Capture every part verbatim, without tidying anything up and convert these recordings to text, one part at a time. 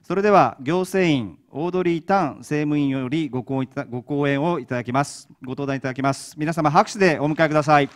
それでは行政院オードリー・タン政務委員よりご講ご講演をいただきます。ご登壇いただきます。皆様拍手でお迎えください。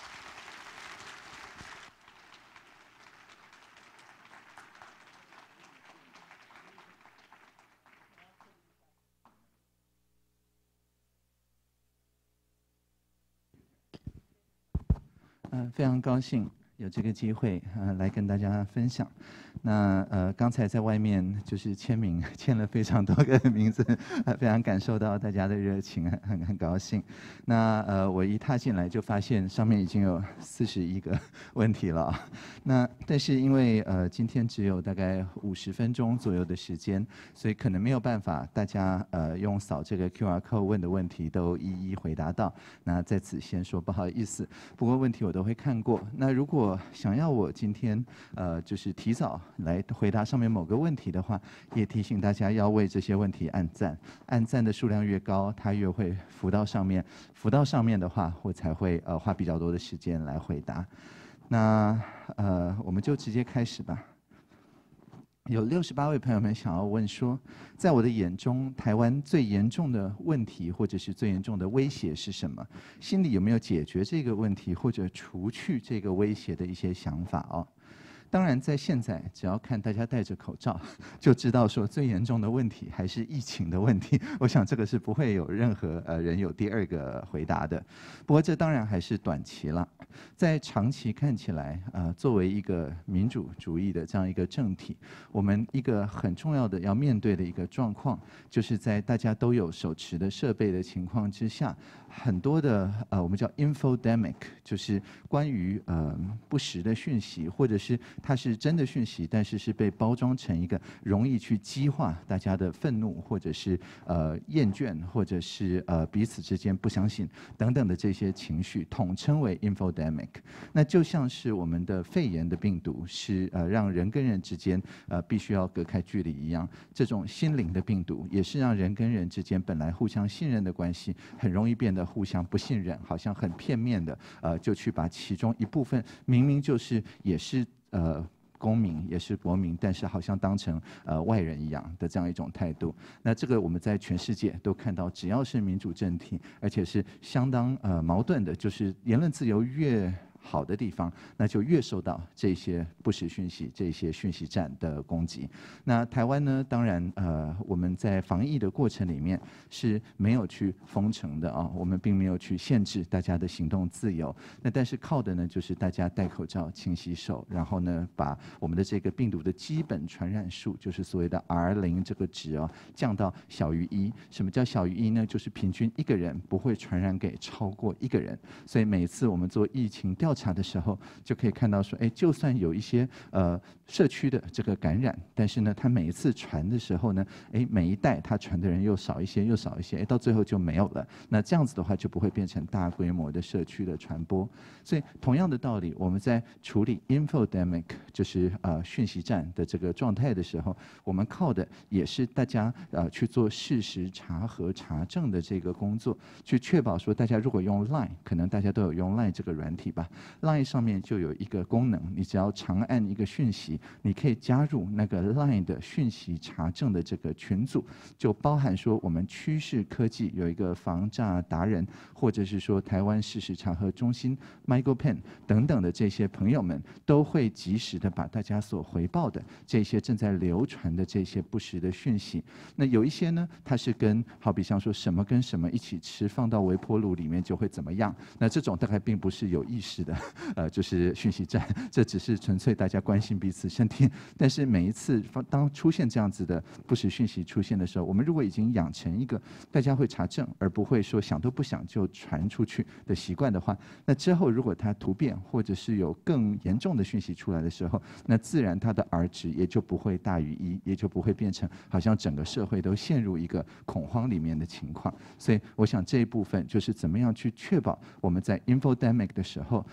呃，非常高兴有这个机会呃来跟大家分享。那呃刚才在外面就是签名签了非常多个名字，呃非常感受到大家的热情，很很高兴。那呃我一踏进来就发现上面已经有四十一个问题了。那但是因为呃今天只有大概五十分钟左右的时间，所以可能没有办法大家呃用扫这个 Q R code 问的问题都一一回答到。那在此先说不好意思，不过问题我都会看过。那如果想要我今天呃就是提早来回答上面某个问题的话，也提醒大家要为这些问题按赞，按赞的数量越高，它越会浮到上面，浮到上面的话，我才会呃花比较多的时间来回答。那呃我们就直接开始吧。有六十八位朋友们想要问说，在我的眼中，台湾最严重的问题或者是最严重的威胁是什么？心里有没有解决这个问题或者除去这个威胁的一些想法哦？当然，在现在，只要看大家戴着口罩，就知道说最严重的问题还是疫情的问题。我想这个是不会有任何呃人有第二个回答的。不过这当然还是短期了，在长期看起来，呃，作为一个民主主义的这样一个政体，我们一个很重要的要面对的一个状况，就是在大家都有手持的设备的情况之下，很多的呃我们叫 infodemic， 就是关于呃不实的讯息，或者是它是真的讯息，但是是被包装成一个容易去激化大家的愤怒，或者是呃厌倦，或者是呃彼此之间不相信等等的这些情绪，统称为 infodemic。那就像是我们的肺炎的病毒是呃让人跟人之间呃必须要隔开距离一样，这种心灵的病毒也是让人跟人之间本来互相信任的关系，很容易变得互相不信任，好像很片面的呃就去把其中一部分明明就是也是呃公民也是国民，但是好像当成呃外人一样的这样一种态度。那这个我们在全世界都看到，只要是民主政体，而且是相当呃矛盾的，就是言论自由越好的地方，那就越受到这些不实讯息、这些讯息战的攻击。那台湾呢，当然呃我们在防疫的过程里面是没有去封城的啊，我们并没有去限制大家的行动自由。那但是靠的呢，就是大家戴口罩、勤洗手，然后呢，把我们的这个病毒的基本传染数，就是所谓的 R 零 这个值哦，降到小于一。什么叫小于一呢？就是平均一个人不会传染给超过一个人。所以每次我们做疫情调查的时候，就可以看到说，哎，就算有一些呃社区的这个感染，但是呢，它每一次传的时候呢，哎，每一代它传的人又少一些，又少一些，哎，到最后就没有了。那这样子的话，就不会变成大规模的社区的传播。所以同样的道理，我们在处理 infodemic， 就是呃讯息战的这个状态的时候，我们靠的也是大家呃去做事实查核查证的这个工作，去确保说大家如果用 Line， 可能大家都有用 Line 这个软体吧。Line 上面就有一个功能，你只要长按一个讯息，你可以加入那个 Line 的讯息查证的这个群组，就包含说我们趋势科技有一个防诈达人，或者是说台湾事实查核中心 Michael Penn 等等的这些朋友们，都会及时的把大家所回报的这些正在流传的这些不实的讯息。那有一些呢，它是跟好比像说什么跟什么一起吃，放到微波炉里面就会怎么样，那这种大概并不是有意识的。呃，就是讯息战，这只是纯粹大家关心彼此身体。但是每一次当出现这样子的不实讯息出现的时候，我们如果已经养成一个大家会查证，而不会说想都不想就传出去的习惯的话，那之后如果它突变或者是有更严重的讯息出来的时候，那自然它的 R 值也就不会大于一，也就不会变成好像整个社会都陷入一个恐慌里面的情况。所以我想这一部分就是怎么样去确保我们在 infodemic 的时候，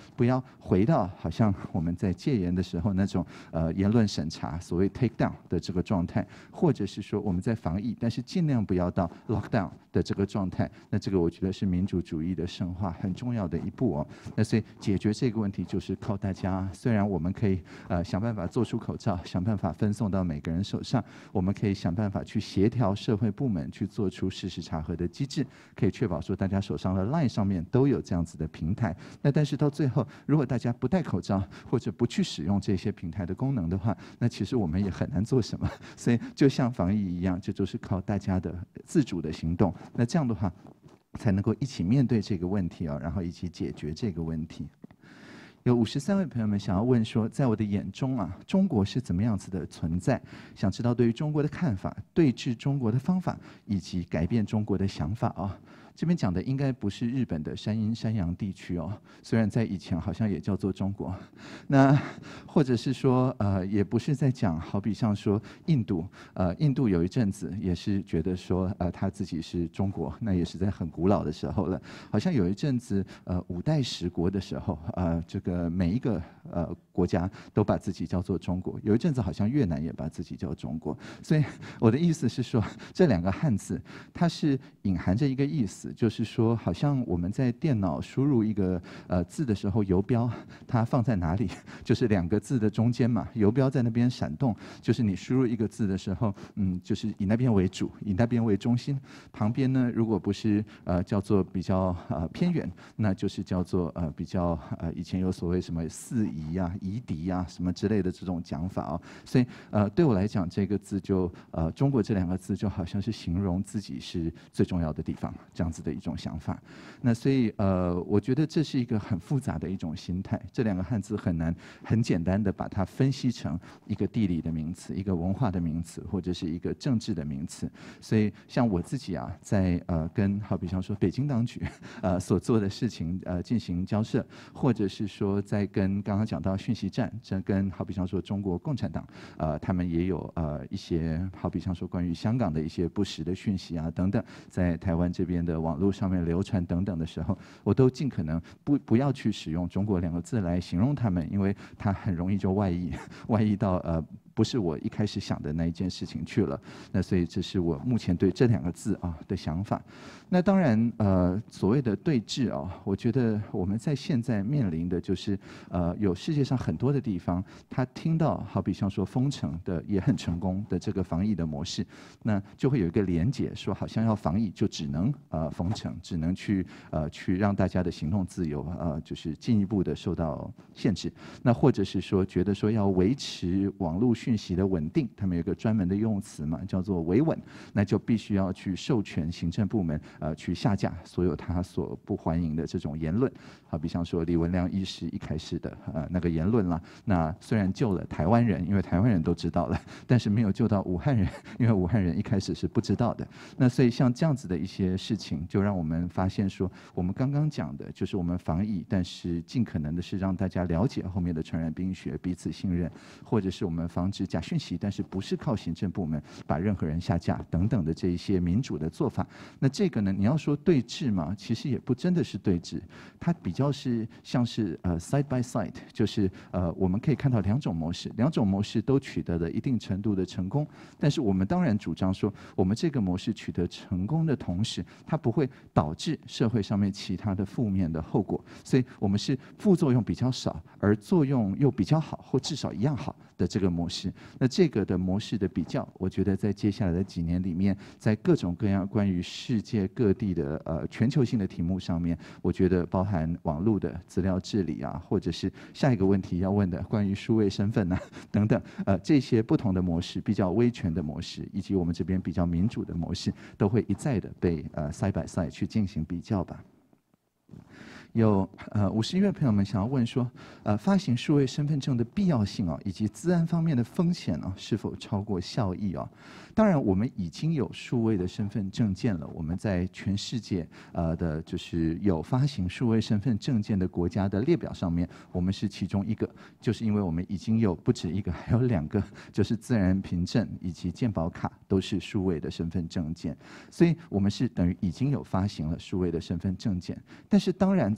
不要回到好像我们在戒严的时候那种呃言论审查，所谓 take down 的这个状态，或者是说我们在防疫，但是尽量不要到 lockdown 的这个状态。那这个我觉得是民主主义的深化很重要的一步哦。那所以解决这个问题就是靠大家，虽然我们可以呃想办法做出口罩，想办法分送到每个人手上，我们可以想办法去协调社会部门去做出事实查核的机制，可以确保说大家手上的 LINE 上面都有这样子的平台。那但是到最后，如果大家不戴口罩或者不去使用这些平台的功能的话，那其实我们也很难做什么。所以就像防疫一样，这就是靠大家的自主的行动。那这样的话，才能够一起面对这个问题啊，然后一起解决这个问题。有五十三位朋友们想要问说，在我的眼中啊，中国是怎么样子的存在？想知道对于中国的看法、对峙中国的方法，以及改变中国的想法啊。这边讲的应该不是日本的山阴山阳地区哦，虽然在以前好像也叫做中国。那或者是说，呃，也不是在讲，好比像说印度，呃，印度有一阵子也是觉得说，呃，他自己是中国，那也是在很古老的时候了。好像有一阵子，呃，五代十国的时候，呃，这个每一个呃国家都把自己叫做中国。有一阵子好像越南也把自己叫中国。所以我的意思是说，这两个汉字它是隐含着一个意思。就是说，好像我们在电脑输入一个呃字的时候，游标它放在哪里？就是两个字的中间嘛，游标在那边闪动。就是你输入一个字的时候，嗯，就是以那边为主，以那边为中心。旁边呢，如果不是呃叫做比较呃偏远，那就是叫做呃比较呃以前有所谓什么四夷啊、夷狄啊什么之类的这种讲法哦。所以呃对我来讲，这个字就呃中国这两个字就好像是形容自己是最重要的地方，这样子的一种想法。那所以呃，我觉得这是一个很复杂的一种心态。这两个汉字很难很简单的把它分析成一个地理的名词、一个文化的名词，或者是一个政治的名词。所以像我自己啊，在呃跟好比像说北京当局呃所做的事情呃进行交涉，或者是说在跟刚刚讲到讯息战，这跟好比像说中国共产党呃他们也有呃一些好比像说关于香港的一些不实的讯息啊等等，在台湾这边的网络上面流传等等的时候，我都尽可能不不要去使用中国两个字来形容他们，因为它很容易就外溢，外溢到呃不是我一开始想的那一件事情去了。那所以这是我目前对这两个字啊的想法。那当然呃所谓的对峙啊，我觉得我们在现在面临的就是呃有世界上很多的地方，他听到好比像说封城的也很成功的这个防疫的模式，那就会有一个连结，说好像要防疫就只能呃封城，只能去呃去让大家的行动自由呃就是进一步的受到限制。那或者是说觉得说要维持网络讯息的稳定，他们有一个专门的用词嘛，叫做维稳，那就必须要去授权行政部门呃去下架所有他所不欢迎的这种言论。好比像说李文亮医师一开始的呃那个言论啦，那虽然救了台湾人，因为台湾人都知道了，但是没有救到武汉人，因为武汉人一开始是不知道的。那所以像这样子的一些事情，就让我们发现说，我们刚刚讲的就是我们防疫，但是尽可能的是让大家了解后面的传染病学，彼此信任，或者是我们防止假讯息，但是不是靠行政部门把任何人下架等等的这一些民主的做法。那这个呢，你要说对峙嘛，其实也不真的是对峙，它比较是像是呃 side by side， 就是呃我们可以看到两种模式，两种模式都取得了一定程度的成功，但是我们当然主张说，我们这个模式取得成功的同时，它不会导致社会上面其他的负面的后果，所以我们是副作用比较少，而作用又比较好，或至少一样好的这个模式。那这个的模式的比较，我觉得在接下来的几年里面，在各种各样关于世界各地的呃全球性的题目上面，我觉得包含网络的资料治理啊，或者是下一个问题要问的关于数位身份啊等等，呃这些不同的模式，比较威权的模式，以及我们这边比较民主的模式，都会一再的被呃 side by side 去进行比较吧。有呃五十一位朋友们想要问说，呃发行数位身份证的必要性啊，以及资安方面的风险啊，是否超过效益啊？当然，我们已经有数位的身份证件了，我们在全世界呃的，就是有发行数位身份证件的国家的列表上面，我们是其中一个，就是因为我们已经有不止一个，还有两个，就是自然凭证以及健保卡都是数位的身份证件，所以我们是等于已经有发行了数位的身份证件。但是当然，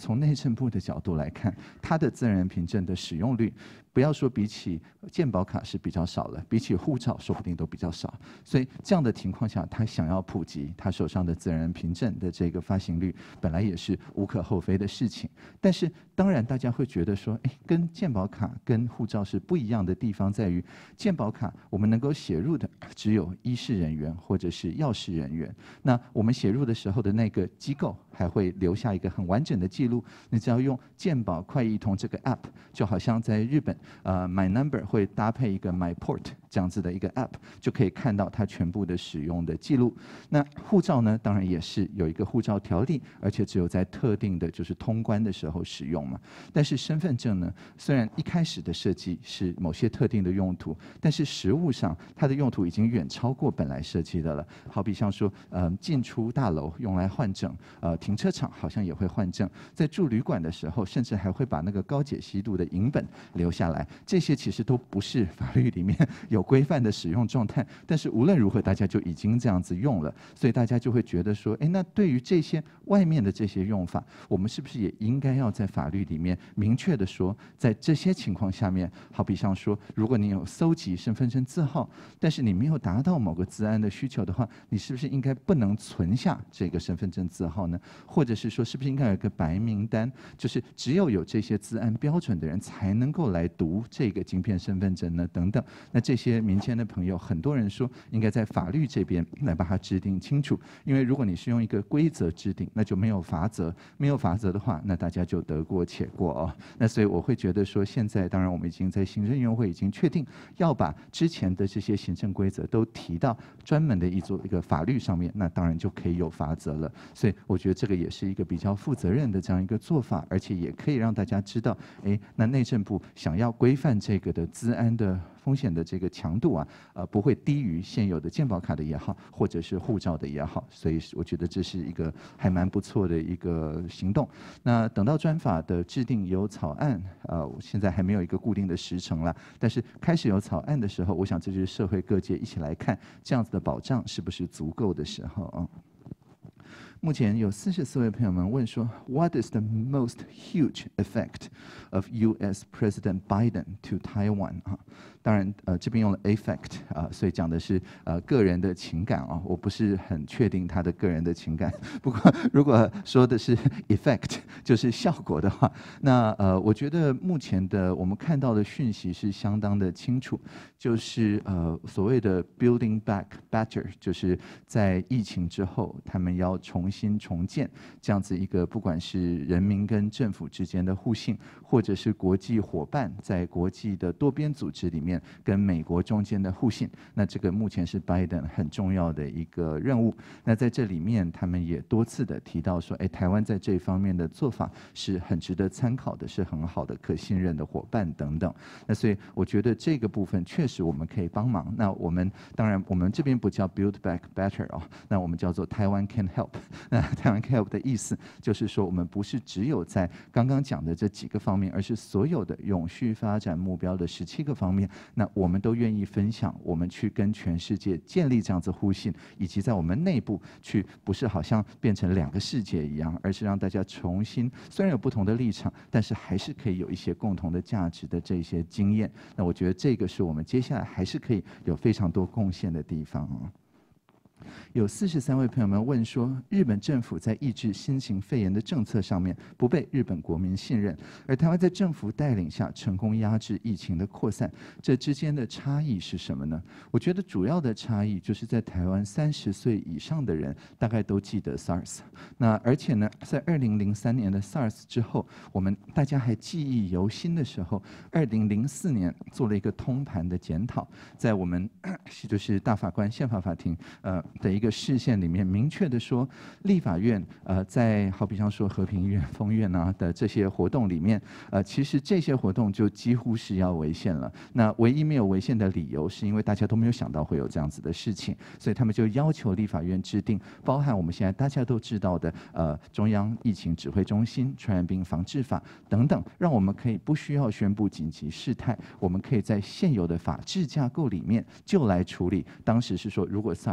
从内政部的角度来看，它的自然人凭证的使用率，不要说比起健保卡是比较少了，比起护照说不定都比较少。所以这样的情况下，他想要普及他手上的自然人凭证的这个发行率，本来也是无可厚非的事情。但是当然大家会觉得说，哎，跟健保卡跟护照是不一样的地方在于，健保卡我们能够写入的只有医事人员或者是药事人员。那我们写入的时候的那个机构还会留下一个很完整的记录，你只要用健保快易通这个 app， 就好像在日本，呃 My Number 会搭配一个 MyPort 这样子的一个 app， 就可以看到它全部的使用的记录。那护照呢，当然也是有一个护照条例，而且只有在特定的就是通关的时候使用嘛。但是身份证呢，虽然一开始的设计是某些特定的用途，但是实务上它的用途已经远超过本来设计的了。好比像说，呃，进出大楼用来换证，呃，停车场好像也会换证，在住旅馆的时候，甚至还会把那个高解析度的影本留下来。这些其实都不是法律里面有规范的使用状态，但是无论如何，大家就已经这样子用了，所以大家就会觉得说，哎，那对于这些外面的这些用法，我们是不是也应该要在法律里面明确的说，在这些情况下面，好比像说，如果你有搜集身份证字号，但是你没有达到某个资安的需求的话，你是不是应该不能存下这个身份证字号呢？或者是说，是不是应该有一个白名单，就是只有有这些资安标准的人才能够来读这个晶片身份证呢？等等。那这些民间的朋友，很多人说应该在法律这边来把它制定清楚，因为如果你是用一个规则制定，那就没有法则，没有法则的话，那大家就得过且过哦。那所以我会觉得说，现在当然我们已经在行政院会已经确定要把之前的这些行政规则都提到专门的一座一个法律上面，那当然就可以有法则了。所以我觉得这个也是一个比较负责任的这样一个做法，而且也可以让大家知道，哎，那内政部想要规范这个的资安的风险的这个强度啊，呃，不会低于现有的健保卡的也好，或者是护照的也好，所以我觉得这是一个还蛮不错的一个行动。那等到专法的制定有草案，呃，现在还没有一个固定的时程了，但是开始有草案的时候，我想这就是社会各界一起来看这样子的保障是不是足够的时候啊。目前有四十四位朋友们问说 ，What is the most huge effect of U S President Biden to Taiwan？ 啊，当然，呃，这边用了 affect 啊，所以讲的是呃个人的情感啊，我不是很确定他的个人的情感。不过如果说的是 effect， 就是效果的话，那呃，我觉得目前的我们看到的讯息是相当的清楚，就是呃所谓的 building back better， 就是在疫情之后，他们要重新重建这样子一个不管是人民跟政府之间的互信，或者是国际伙伴在国际的多边组织里面跟美国中间的互信，那这个目前是拜登很重要的一个任务。那在这里面，他们也多次的提到说，哎，台湾在这方面的做法是很值得参考的，是很好的、可信任的伙伴等等。那所以我觉得这个部分确实我们可以帮忙。那我们当然我们这边不叫 Build Back Better 哦，那我们叫做台湾 Can Help。那台湾 Can Help 的意思就是说，我们不是只有在刚刚讲的这几个方面，而是所有的永续发展目标的十七个方面，那我们都愿意分享，我们去跟全世界建立这样子互信，以及在我们内部去，不是好像变成两个世界一样，而是让大家重新，虽然有不同的立场，但是还是可以有一些共同的价值的这些经验。那我觉得这个是我们接下来还是可以有非常多贡献的地方哦。有四十三位朋友们问说，日本政府在抑制新型肺炎的政策上面不被日本国民信任，而台湾在政府带领下成功压制疫情的扩散，这之间的差异是什么呢？我觉得主要的差异就是在台湾三十岁以上的人大概都记得 SARS， 那而且呢，在二零零三年的 SARS 之后，我们大家还记忆犹新的时候，二零零四年做了一个通盘的检讨，在我们就是大法官宪法法庭呃的一个视线里面，明确的说，立法院呃在好比像说和平院、丰院啊的这些活动里面，呃其实这些活动就几乎是要违宪了。那唯一没有违宪的理由，是因为大家都没有想到会有这样子的事情，所以他们就要求立法院制定包含我们现在大家都知道的呃中央疫情指挥中心、传染病防治法等等，让我们可以不需要宣布紧急事态，我们可以在现有的法治架构里面就来处理。当时是说，如果 SARS 再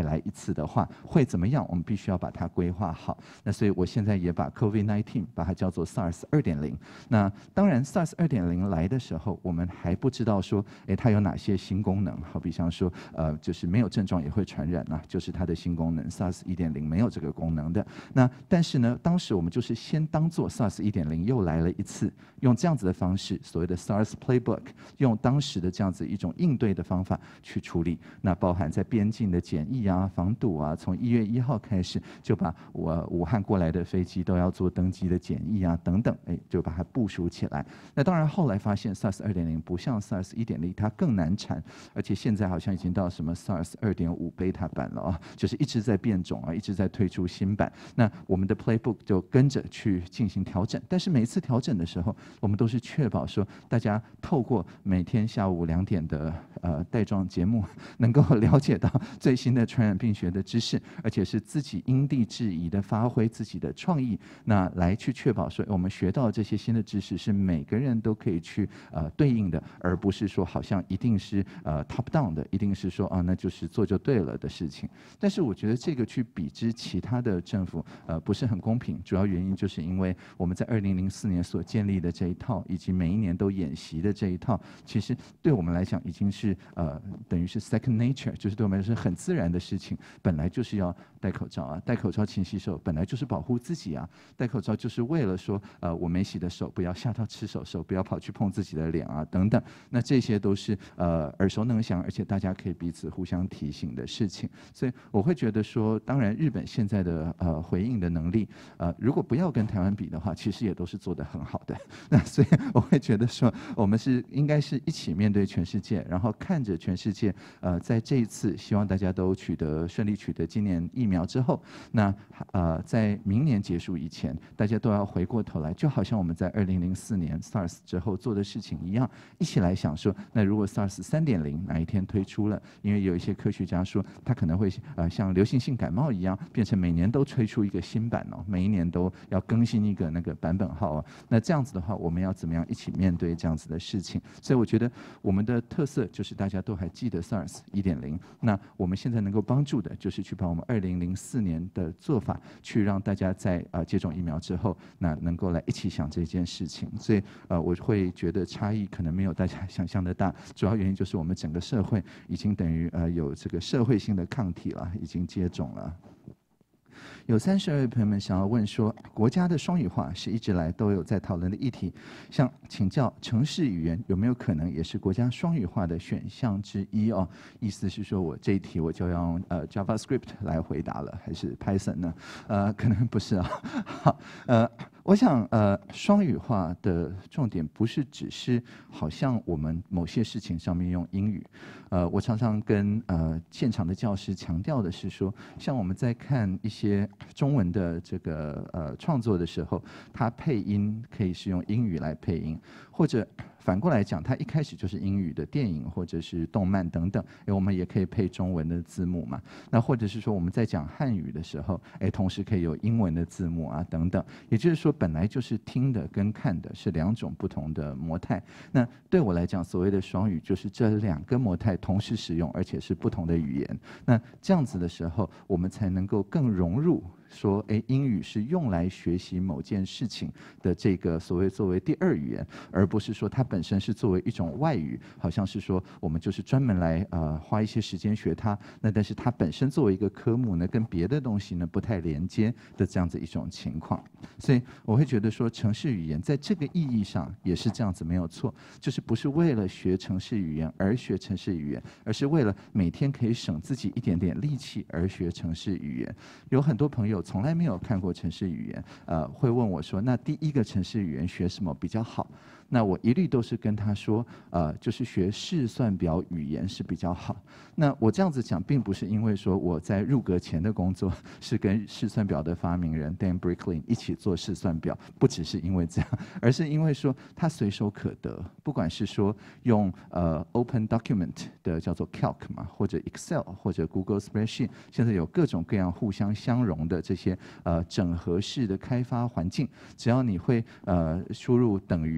来一次的话，会怎么样？我们必须要把它规划好。那所以我现在也把 COVID 十九 把它叫做 SARS 二点零。那当然 SARS 二点零来的时候，我们还不知道说，哎，它有哪些新功能？好比像说，呃，就是没有症状也会传染啊，就是它的新功能。SARS 一点零没有这个功能的。那但是呢，当时我们就是先当做 SARS 一点零又来了一次，用这样子的方式，所谓的 SARS Playbook， 用当时的这样子一种应对的方法去处理。那包含在边境的检疫啊、防堵啊，从一月一号开始就把我武汉过来的飞机都要做登机的检疫啊等等，哎，就把它部署起来。那当然后来发现 SARS 二点零不像 SARS 一点零，它更难缠，而且现在好像已经到什么 SARS 二点五 beta 版了啊，就是一直在变种啊，一直在推出新版。那我们的 Playbook 就跟着去进行调整，但是每一次调整的时候，我们都是确保说大家透过每天下午两点的呃带状节目，能够了解到最新的传染病学的知识，而且是自己因地制宜的发挥自己的创意，那来去确保说我们学到这些新的知识是每个人都可以去呃对应的，而不是说好像一定是呃 top down 的，一定是说啊那就是做就对了的事情。但是我觉得这个去比之其他的政府呃不是很公平，主要原因就是因为我们在二零零四年所建立的这一套，以及每一年都演习的这一套，其实对我们来讲已经是呃等于是 second nature， 就是对我们来说是很自然的事情。本来就是要戴口罩啊，戴口罩勤洗手，本来就是保护自己啊。戴口罩就是为了说，呃，我没洗的手不要吓到吃手手，不要跑去碰自己的脸啊，等等。那这些都是呃耳熟能详，而且大家可以彼此互相提醒的事情。所以我会觉得说，当然日本现在的呃回应的能力，呃，如果不要跟台湾比的话，其实也都是做得很好的。那所以我会觉得说，我们是应该是一起面对全世界，然后看着全世界，呃，在这一次希望大家都取得顺利取得今年疫苗之后，那呃在明年结束以前，大家都要回过头来，就好像我们在二零零四年 SARS 之后做的事情一样，一起来想说，那如果 SARS 三点零哪一天推出了，因为有一些科学家说，它可能会呃像流行性感冒一样，变成每年都推出一个新版哦，每一年都要更新一个那个版本号啊。那这样子的话，我们要怎么样一起面对这样子的事情？所以我觉得我们的特色就是大家都还记得 SARS 一点零，那我们现在能够帮助的就是去把我们二零零四年的做法，去让大家在呃接种疫苗之后，那能够来一起想这件事情。所以呃我会觉得差异可能没有大家想象的大，主要原因就是我们整个社会已经等于呃有这个社会性的抗体了，已经接种了。有三十二位朋友们想要问说，国家的双语化是一直来都有在讨论的议题，想请教程式语言有没有可能也是国家双语化的选项之一哦？意思是说我这一题我就要用呃 JavaScript 来回答了，还是 Python 呢？呃，可能不是啊。好，呃。我想，呃，双语化的重点不是只是好像我们某些事情上面用英语，呃，我常常跟呃现场的教师强调的是说，像我们在看一些中文的这个呃创作的时候，它配音可以是用英语来配音，或者反过来讲，它一开始就是英语的电影或者是动漫等等，哎，我们也可以配中文的字幕嘛。那或者是说我们在讲汉语的时候，哎，同时可以有英文的字幕啊等等。也就是说，本来就是听的跟看的是两种不同的模态。那对我来讲，所谓的双语就是这两个模态同时使用，而且是不同的语言。那这样子的时候，我们才能够更融入。说，哎，英语是用来学习某件事情的这个所谓作为第二语言，而不是说它本身是作为一种外语，好像是说我们就是专门来呃花一些时间学它，那但是它本身作为一个科目呢，跟别的东西呢不太连接的这样子一种情况。所以我会觉得说，程式语言在这个意义上也是这样子没有错，就是不是为了学程式语言而学程式语言，而是为了每天可以省自己一点点力气而学程式语言。有很多朋友从来没有看过程式语言，呃，会问我说：“那第一个程式语言学什么比较好？”那我一律都是跟他说，呃，就是学试算表语言是比较好。那我这样子讲，并不是因为说我在入阁前的工作是跟试算表的发明人 Dan Bricklin 一起做试算表，不只是因为这样，而是因为说它随手可得，不管是说用呃 Open Document 的叫做 Calc 嘛，或者 Excel 或者 Google Spreadsheet， 现在有各种各样互相相容的这些呃整合式的开发环境，只要你会呃输入等于 A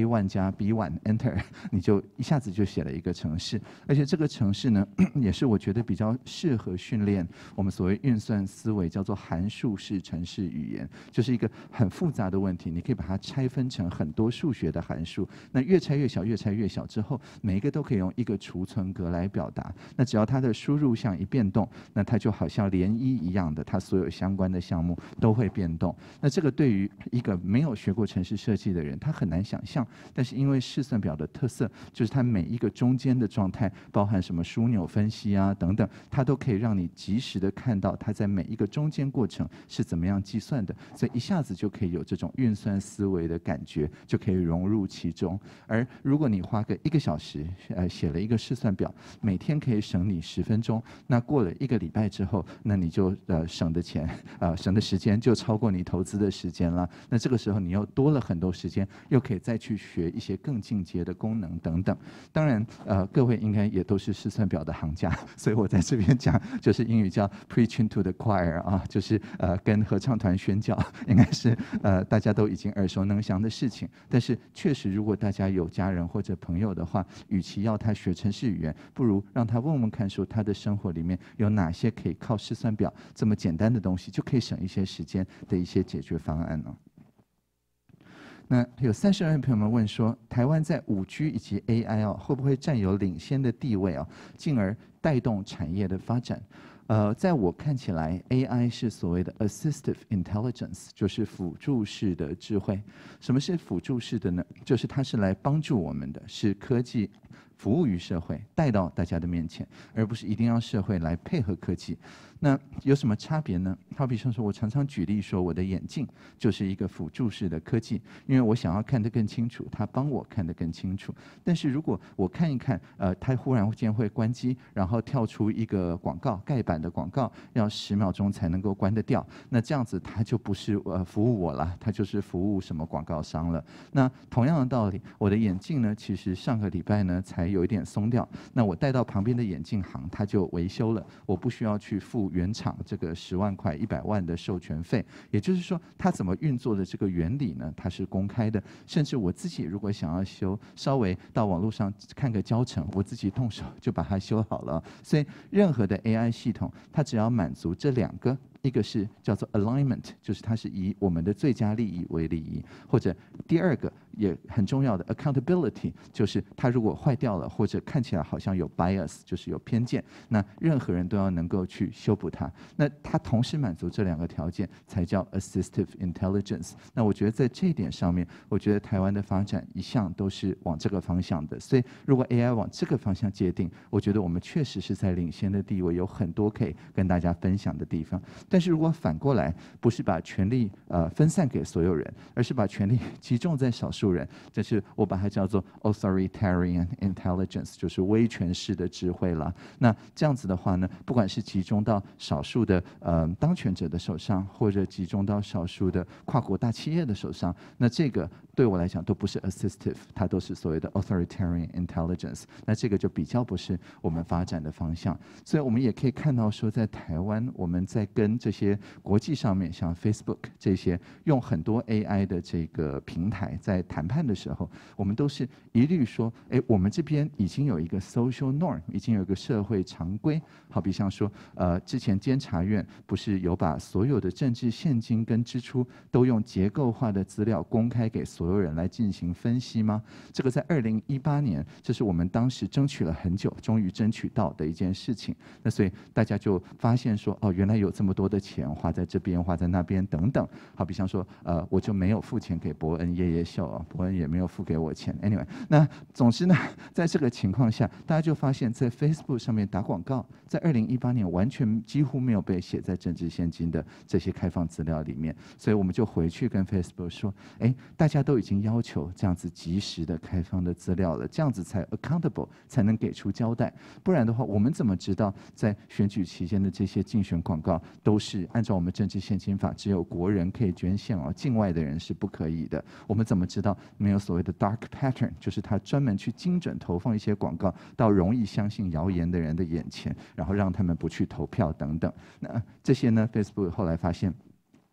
one 加 B one Enter， 你就一下子就写了一个程式，而且这个程式呢，也是我觉得比较适合训练我们所谓运算思维，叫做函数式程式语言，就是一个很复杂的问题，你可以把它拆分成很多数学的函数，那越拆越小，越拆越小之后，每一个都可以用一个储存格来表达。那只要它的输入项一变动，那它就好像涟漪一样的，它所有相关的项目都会变动。那这个对于一个没有学过程式设计的人，他很难想象。但是因为试算表的特色，就是它每一个中间的状态，包含什么枢纽分析啊等等，它都可以让你及时的看到它在每一个中间过程是怎么样计算的，所以一下子就可以有这种运算思维的感觉，就可以融入其中。而如果你花个一个小时，呃，写了一个试算表，每天可以省你十分钟，那过了一个礼拜之后，那你就呃省的钱，呃省的时间就超过你投资的时间了。那这个时候你又多了很多时间，又可以再去学一些更进阶的功能等等。当然，呃，各位应该也都是试算表的行家，所以我在这边讲，就是英语叫 preaching to the choir 啊，就是呃跟合唱团宣教，应该是呃大家都已经耳熟能详的事情。但是确实，如果大家有家人或者朋友的话，与其要他学程式语言，不如让他问问看，说他的生活里面有哪些可以靠试算表这么简单的东西，就可以省一些时间的一些解决方案呢。那有三十位朋友们问说，台湾在五 G 以及 A I 哦，会不会占有领先的地位哦，进而带动产业的发展？呃，在我看起来 ，A I 是所谓的 assistive intelligence， 就是辅助式的智慧。什么是辅助式的呢？就是它是来帮助我们的，是科技服务于社会，带到大家的面前，而不是一定要社会来配合科技。那有什么差别呢？好比说，我常常举例说，我的眼镜就是一个辅助式的科技，因为我想要看得更清楚，它帮我看得更清楚。但是如果我看一看，呃，它忽然间会关机，然后跳出一个广告，盖板的广告，要十秒钟才能够关得掉，那这样子它就不是呃服务我了，它就是服务什么广告商了。那同样的道理，我的眼镜呢，其实上个礼拜呢才有一点松掉，那我带到旁边的眼镜行，它就维修了，我不需要去付原厂这个十万块、一百万的授权费。也就是说，它怎么运作的这个原理呢，它是公开的。甚至我自己如果想要修，稍微到网络上看个教程，我自己动手就把它修好了。所以，任何的 A I 系统，它只要满足这两个。一个是叫做 alignment， 就是它是以我们的最佳利益为利益，或者第二个也很重要的 accountability， 就是它如果坏掉了，或者看起来好像有 bias， 就是有偏见，那任何人都要能够去修补它。那它同时满足这两个条件，才叫 assistive intelligence。那我觉得在这一点上面，我觉得台湾的发展一向都是往这个方向的。所以如果 A I 往这个方向界定，我觉得我们确实是在领先的地位，有很多可以跟大家分享的地方。但是如果反过来，不是把权力呃分散给所有人，而是把权力集中在少数人，这是我把它叫做 authoritarian intelligence， 就是威权式的智慧了。那这样子的话呢，不管是集中到少数的呃当权者的手上，或者集中到少数的跨国大企业的手上，那这个对我来讲都不是 assistive， 它都是所谓的 authoritarian intelligence。那这个就比较不是我们发展的方向。所以我们也可以看到说，在台湾我们在跟这些国际上面，像 Facebook 这些用很多 A I 的这个平台在谈判的时候，我们都是一律说，哎，我们这边已经有一个 social norm， 已经有一个社会常规。好比像说，呃，之前监察院不是有把所有的政治现金跟支出都用结构化的资料公开给所有人来进行分析吗？这个在二零一八年，这是我们当时争取了很久，终于争取到的一件事情。那所以大家就发现说，哦，原来有这么多的钱花在这边，花在那边等等。好比像说，呃，我就没有付钱给伯恩夜夜秀啊，伯恩也没有付给我钱。Anyway， 那总之呢，在这个情况下，大家就发现，在 Facebook 上面打广告，在二零一八年完全几乎没有被写在政治现金的这些开放资料里面。所以我们就回去跟 Facebook 说，哎，大家都已经要求这样子及时的开放的资料了，这样子才 accountable， 才能给出交代。不然的话，我们怎么知道在选举期间的这些竞选广告都是按照我们政治献金法，只有国人可以捐献哦，境外的人是不可以的？我们怎么知道没有所谓的 dark pattern， 就是他专门去精准投放一些广告到容易相信谣言的人的眼前，然后让他们不去投票等等？那这些呢 ，Facebook 后来发现。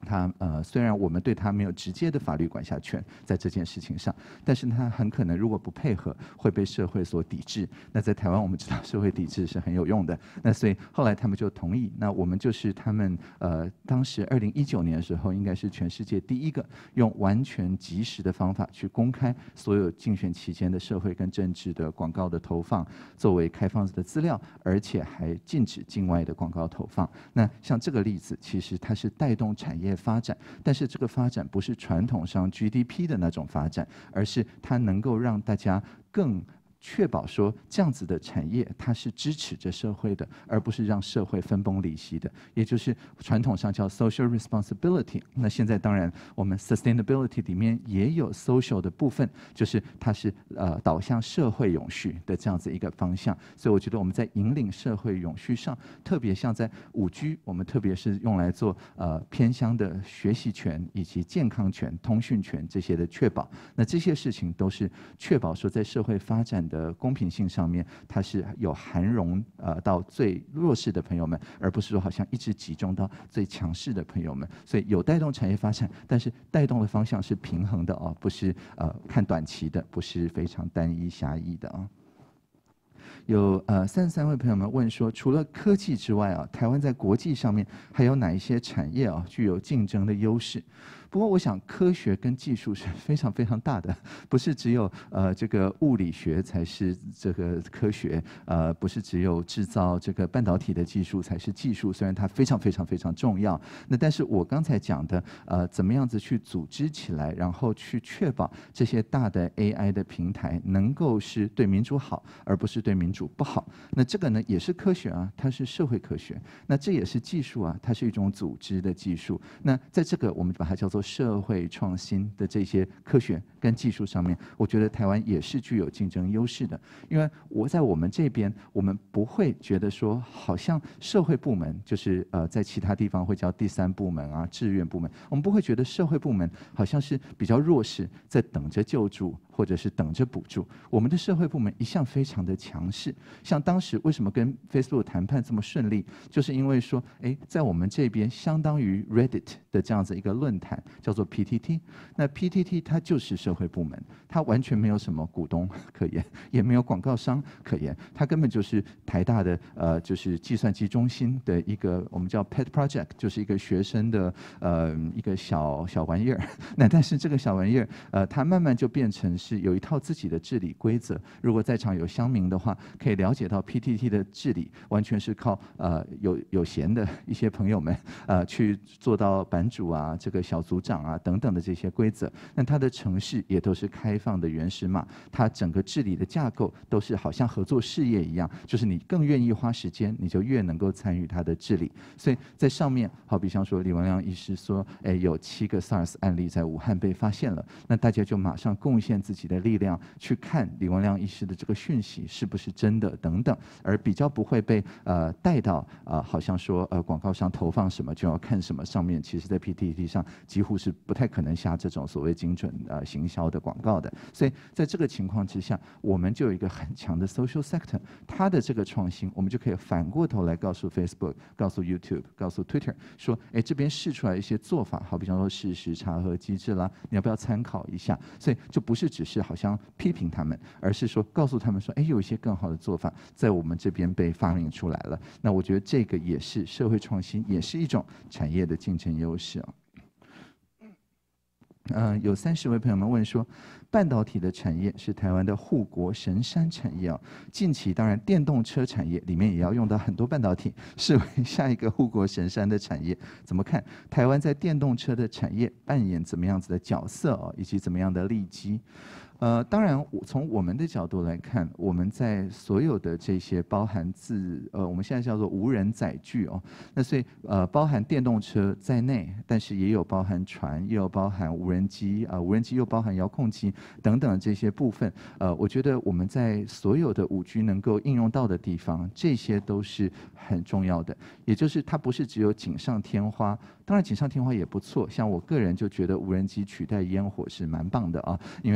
他呃，虽然我们对他没有直接的法律管辖权在这件事情上，但是他很可能如果不配合，会被社会所抵制。那在台湾，我们知道社会抵制是很有用的。那所以后来他们就同意。那我们就是他们呃，当时二零一九年的时候，应该是全世界第一个用完全即时的方法去公开所有竞选期间的社会跟政治的广告的投放，作为开放的资料，而且还禁止境外的广告投放。那像这个例子，其实它是带动产业发展，但是这个发展不是传统上 G D P 的那种发展，而是它能够让大家更确保说这样子的产业它是支持着社会的，而不是让社会分崩离析的，也就是传统上叫 social responsibility。那现在当然我们 sustainability 里面也有 social 的部分，就是它是呃导向社会永续的这样子一个方向。所以我觉得我们在引领社会永续上，特别像在五 G， 我们特别是用来做呃偏乡的学习权以及健康权、通讯权这些的确保。那这些事情都是确保说在社会发展的的公平性上面，它是有涵容呃到最弱势的朋友们，而不是说好像一直集中到最强势的朋友们。所以有带动产业发展，但是带动的方向是平衡的哦，不是呃看短期的，不是非常单一狭义的啊。有呃三十三位朋友们问说，除了科技之外啊，台湾在国际上面还有哪一些产业啊具有竞争的优势？不过我想科学跟技术是非常非常大的，不是只有呃这个物理学才是这个科学，呃不是只有制造这个半导体的技术才是技术，虽然它非常非常非常重要。那但是我刚才讲的呃怎么样子去组织起来，然后去确保这些大的 A I 的平台能够是对民主好，而不是对民主不好。那这个呢也是科学啊，它是社会科学。那这也是技术啊，它是一种组织的技术。那在这个我们把它叫做社会创新的这些科学跟技术上面，我觉得台湾也是具有竞争优势的。因为我在我们这边，我们不会觉得说，好像社会部门就是呃，在其他地方会叫第三部门啊、志愿部门，我们不会觉得社会部门好像是比较弱势，在等着救助或者是等着补助。我们的社会部门一向非常的强势。像当时为什么跟 Facebook 谈判这么顺利，就是因为说，哎，在我们这边相当于 Reddit 的这样子一个论坛。叫做 P T T， 那 P T T 它就是社会部门，它完全没有什么股东可言，也没有广告商可言，它根本就是台大的呃，就是计算机中心的一个我们叫 pet project， 就是一个学生的呃一个小小玩意儿。那但是这个小玩意儿，呃，它慢慢就变成是有一套自己的治理规则。如果在场有乡民的话，可以了解到 P T T 的治理完全是靠呃有有闲的一些朋友们呃去做到版主啊，这个小组长啊等等的这些规则，那它的程式也都是开放的原始码，它整个治理的架构都是好像合作事业一样，就是你更愿意花时间，你就越能够参与它的治理。所以在上面，好比像说李文亮医师说，哎，有七个 SARS 案例在武汉被发现了，那大家就马上贡献自己的力量去看李文亮医师的这个讯息是不是真的等等，而比较不会被呃带到呃好像说呃广告商投放什么就要看什么，上面其实在 P T T 上几乎是不太可能下这种所谓精准呃行销的广告的。所以在这个情况之下，我们就有一个很强的 social sector， 它的这个创新，我们就可以反过头来告诉 Facebook、告诉 YouTube、告诉 Twitter 说，哎，这边试出来一些做法，好比方说事实查核机制啦，你要不要参考一下？所以就不是只是好像批评他们，而是说告诉他们说，哎，有一些更好的做法在我们这边被发明出来了。那我觉得这个也是社会创新，也是一种产业的竞争优势啊。呃，有三十位朋友们问说，半导体的产业是台湾的护国神山产业啊。近期当然电动车产业里面也要用到很多半导体，视为下一个护国神山的产业。怎么看台湾在电动车的产业扮演怎么样子的角色啊，以及怎么样的利基？呃，当然，从我们的角度来看，我们在所有的这些包含自呃，我们现在叫做无人载具哦，那所以呃，包含电动车在内，但是也有包含船，也有包含无人机啊、呃，无人机又包含遥控器等等这些部分。呃，我觉得我们在所有的五 G 能够应用到的地方，这些都是很重要的。也就是它不是只有锦上添花，当然锦上添花也不错。像我个人就觉得无人机取代烟火是蛮棒的啊，因为很环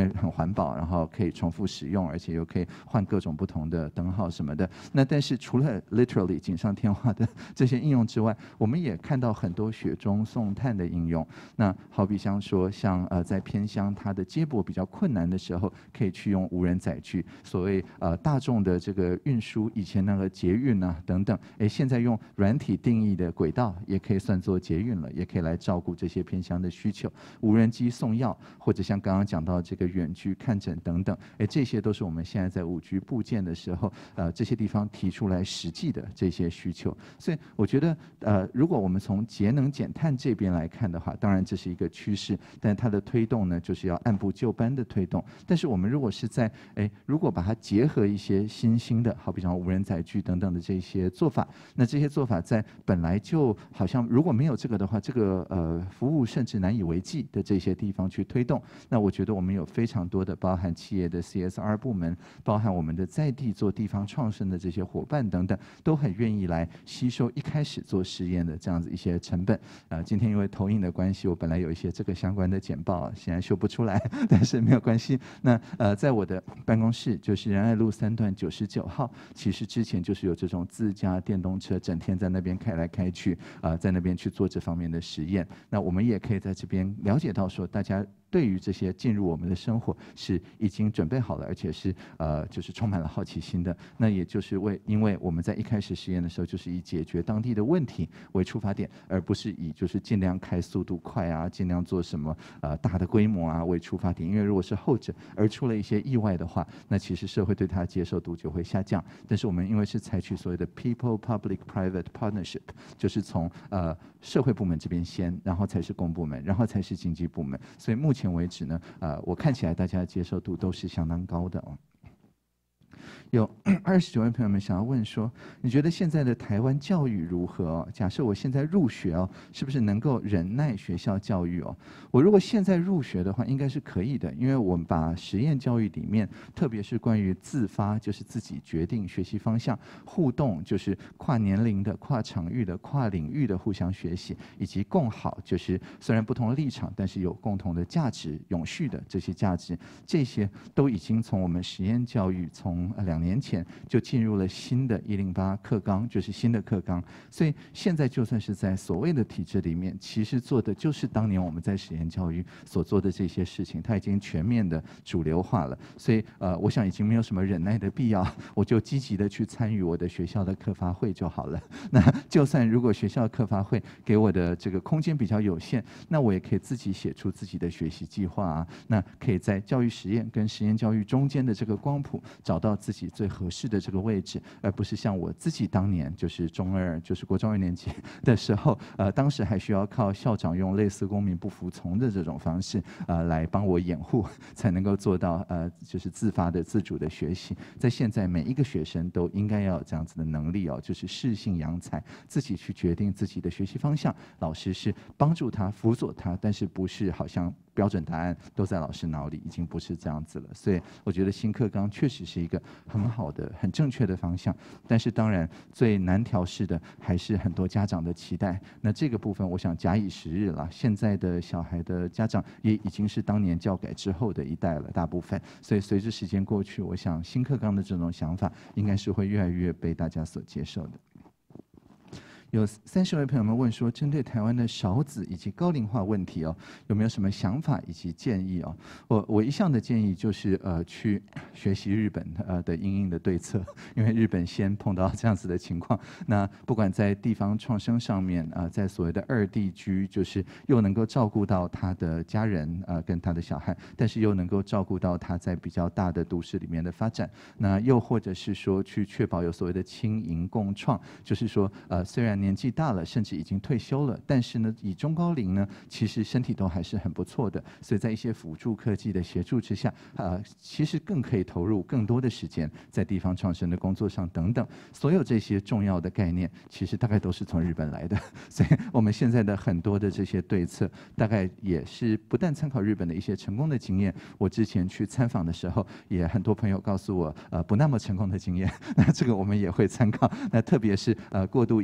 环保，然后可以重复使用，而且又可以换各种不同的灯号什么的。那但是除了 literally 锦上添花的这些应用之外，我们也看到很多雪中送炭的应用。那好比像说，像呃在偏乡，它的接驳比较困难的时候，可以去用无人载具。所谓呃大众的这个运输，以前那个捷运啊等等，哎，现在用软体定义的轨道也可以算作捷运了，也可以来照顾这些偏乡的需求。无人机送药，或者像刚刚讲到这个远距看诊等等，哎，这些都是我们现在在五 G 部件的时候，呃，这些地方提出来实际的这些需求。所以我觉得，呃，如果我们从节能减碳这边来看的话，当然这是一个趋势，但它的推动呢，就是要按部就班的推动。但是我们如果是在，哎，如果把它结合一些新兴的，好比像无人载具等等的这些做法，那这些做法在本来就好像如果没有这个的话，这个呃服务甚至难以为继的这些地方去推动，那我觉得我们有非常多的包含企业的 C S R 部门，包含我们的在地做地方创生的这些伙伴等等，都很愿意来吸收一开始做实验的这样子一些成本。呃，今天因为投影的关系，我本来有一些这个相关的简报，现在秀不出来，但是没有关系。那呃，在我的办公室，就是仁爱路三段九十九号，其实之前就是有这种自家电动车，整天在那边开来开去，啊、呃，在那边去做这方面的实验。那我们也可以在这边了解到说，大家对于这些进入我们的生活是已经准备好了，而且是呃就是充满了好奇心的。那也就是为因为我们在一开始实验的时候，就是以解决当地的问题为出发点，而不是以就是尽量开速度快啊，尽量做什么呃大的规模啊为出发点。因为如果是后者，而出了一些意外的话，那其实社会对它的接受度就会下降。但是我们因为是采取所谓的 People Public Private Partnership， 就是从呃社会部门这边先，然后才是公部门，然后才是经济部门，所以目前为止呢，呃，我看起来大家的接受度都是相当高的哦。有二十九位朋友们想要问说，你觉得现在的台湾教育如何哦？假设我现在入学哦，是不是能够忍耐学校教育哦？我如果现在入学的话，应该是可以的，因为我们把实验教育里面，特别是关于自发，就是自己决定学习方向；互动，就是跨年龄的、跨场域的、跨领域的互相学习，以及共好，就是虽然不同的立场，但是有共同的价值、永续的这些价值，这些都已经从我们实验教育从两年前就进入了新的一零八课纲，就是新的课纲。所以现在就算是在所谓的体制里面，其实做的就是当年我们在实验教育所做的这些事情，它已经全面的主流化了。所以呃，我想已经没有什么忍耐的必要，我就积极的去参与我的学校的课发会就好了。那就算如果学校的课发会给我的这个空间比较有限，那我也可以自己写出自己的学习计划啊。那可以在教育实验跟实验教育中间的这个光谱，找到自己最合适的这个位置，而不是像我自己当年就是中二，就是国中二年级的时候，呃，当时还需要靠校长用类似公民不服从的这种方式，呃，来帮我掩护，才能够做到呃，就是自发的、自主的学习。在现在，每一个学生都应该要有这样子的能力哦，就是适性扬才，自己去决定自己的学习方向。老师是帮助他、辅佐他，但是不是好像标准答案都在老师脑里，已经不是这样子了。所以我觉得新课纲确实是一个很好的、很正确的方向。但是当然最难调试的还是很多家长的期待。那这个部分我想假以时日了，现在的小孩的家长也已经是当年教改之后的一代了，大部分。所以随着时间过去，我想新课纲的这种想法应该是会越来越被大家所接受的。有三十位朋友们问说，针对台湾的少子以及高龄化问题哦，有没有什么想法以及建议哦？我我一向的建议就是呃去学习日本呃的因应的对策，因为日本先碰到这样子的情况。那不管在地方创生上面啊、呃，在所谓的二地居，就是又能够照顾到他的家人呃跟他的小孩，但是又能够照顾到他在比较大的都市里面的发展。那又或者是说去确保有所谓的轻盈共创，就是说呃虽然年纪大了，甚至已经退休了，但是呢，以中高龄呢，其实身体都还是很不错的。所以在一些辅助科技的协助之下，呃，其实更可以投入更多的时间在地方创生的工作上等等。所有这些重要的概念，其实大概都是从日本来的。所以我们现在的很多的这些对策，大概也是不但参考日本的一些成功的经验。我之前去参访的时候，也很多朋友告诉我，呃，不那么成功的经验，那这个我们也会参考。那特别是呃，过度依赖政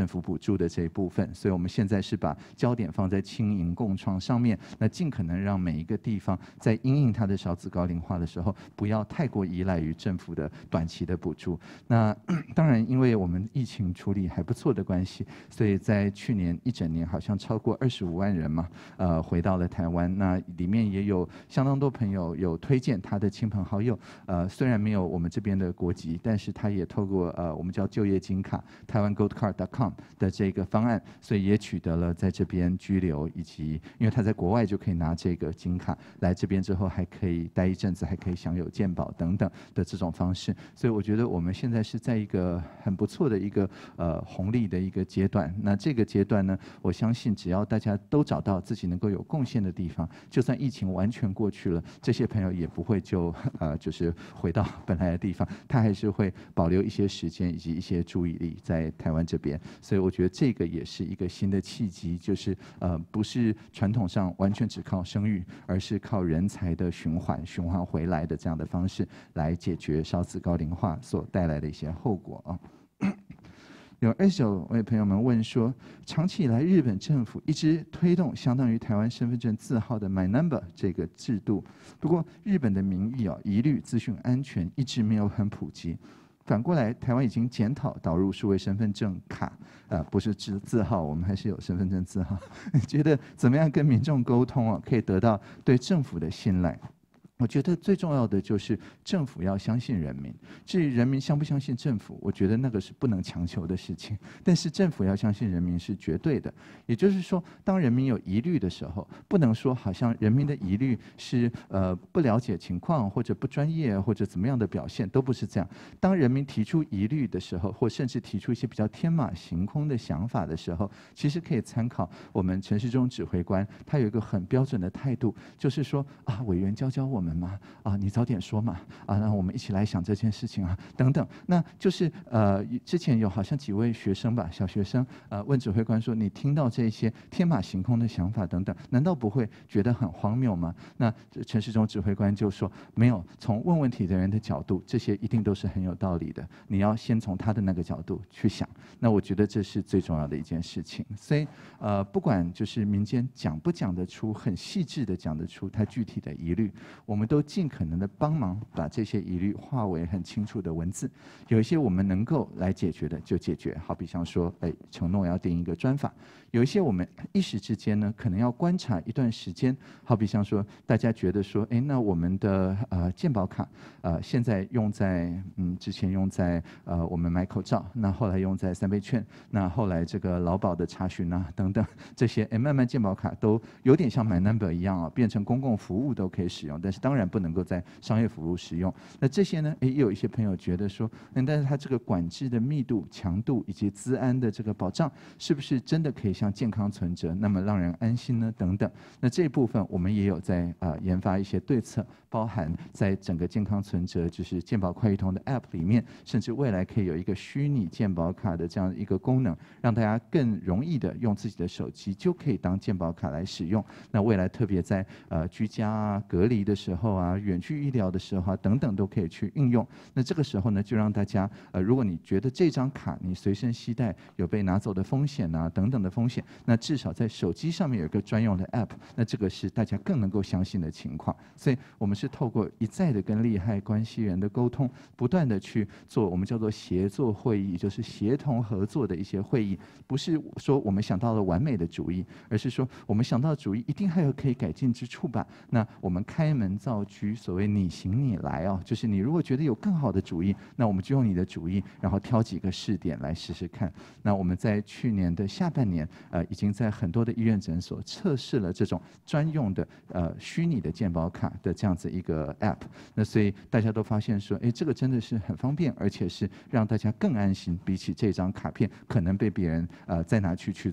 政府补助的这一部分，所以我们现在是把焦点放在轻盈共创上面，那尽可能让每一个地方在因应它的少子高龄化的时候，不要太过依赖于政府的短期的补助。那当然，因为我们疫情处理还不错的关系，所以在去年一整年好像超过二十五万人嘛，呃，回到了台湾。那里面也有相当多朋友有推荐他的亲朋好友，呃，虽然没有我们这边的国籍，但是他也透过呃我们叫就业金卡台湾 gold card dot com 的这个方案，所以也取得了在这边居留，以及因为他在国外就可以拿这个金卡，来这边之后还可以待一阵子，还可以享有健保等等的这种方式。所以我觉得我们现在是在一个很不错的一个呃红利的一个阶段。那这个阶段呢，我相信只要大家都找到自己能够有贡献的地方，就算疫情完全过去了，这些朋友也不会就呃就是回到本来的地方，他还是会保留一些时间以及一些注意力在台湾这边。所以我觉得这个也是一个新的契机，就是呃不是传统上完全只靠生育，而是靠人才的循环循环回来的这样的方式来解决少子高龄化所带来的一些后果啊。有二十九位朋友们问说，长期以来日本政府一直推动相当于台湾身份证字号的 My Number 这个制度，不过日本的民意啊，疑虑资讯安全一直没有很普及。反过来，台湾已经检讨导入数位身份证卡，呃，不是字字号，我们还是有身份证字号。觉得怎么样跟民众沟通啊，可以得到对政府的信赖？我觉得最重要的就是政府要相信人民。至于人民相不相信政府，我觉得那个是不能强求的事情。但是政府要相信人民是绝对的。也就是说，当人民有疑虑的时候，不能说好像人民的疑虑是呃不了解情况或者不专业或者怎么样的表现，都不是这样。当人民提出疑虑的时候，或甚至提出一些比较天马行空的想法的时候，其实可以参考我们陈时中指挥官，他有一个很标准的态度，就是说啊，委员教教我们。嘛啊，你早点说嘛啊，那我们一起来想这件事情啊，等等。那就是呃，之前有好像几位学生吧，小学生呃问指挥官说，你听到这些天马行空的想法等等，难道不会觉得很荒谬吗？那陈时中指挥官就说，没有，从问问题的人的角度，这些一定都是很有道理的。你要先从他的那个角度去想。那我觉得这是最重要的一件事情。所以呃，不管就是民间讲不讲得出，很细致的讲得出他具体的疑虑，我们都尽可能的帮忙把这些疑虑化为很清楚的文字。有一些我们能够来解决的就解决，好比像说，哎，承诺要定一个专法。有一些我们一时之间呢，可能要观察一段时间，好比像说，大家觉得说，哎，那我们的呃健保卡，呃现在用在嗯之前用在呃我们买口罩，那后来用在三倍券，那后来这个劳保的查询啊等等这些，哎，慢慢健保卡都有点像 My Number 一样啊，变成公共服务都可以使用，但是当然不能够在商业服务使用。那这些呢，也有一些朋友觉得说，嗯，但是它这个管制的密度、强度以及资安的这个保障，是不是真的可以像健康存折那么让人安心呢？等等。那这一部分我们也有在啊、呃、研发一些对策，包含在整个健康存折就是健保快易通的 App 里面，甚至未来可以有一个虚拟健保卡的这样一个功能，让大家更容易的用自己的手机就可以当健保卡来使用。那未来特别在呃居家啊、隔离的时候啊、远距医疗的时候啊等等都可以去运用。那这个时候呢，就让大家呃，如果你觉得这张卡你随身携带有被拿走的风险啊等等的风险，那至少在手机上面有一个专用的 App， 那这个是大家更能够相信的情况。所以我们是透过一再的跟利害关系人的沟通，不断的去做我们叫做协作会议，就是协同合作的一些会议。不是说我们想到了完美的主意，而是说我们想到的主意一定还有可以改进之处吧。那我们开门造车，所谓你行你来哦，就是你如果觉得有更好的主意，那我们就用你的主意，然后挑几个试点来试试看。那我们在去年的下半年，呃，已经在很多的医院诊所测试了这种专用的呃虚拟的健保卡的这样子一个 App。那所以大家都发现说，哎，这个真的是很方便，而且是让大家更安心，比起这张卡片可能被别人呃再拿去去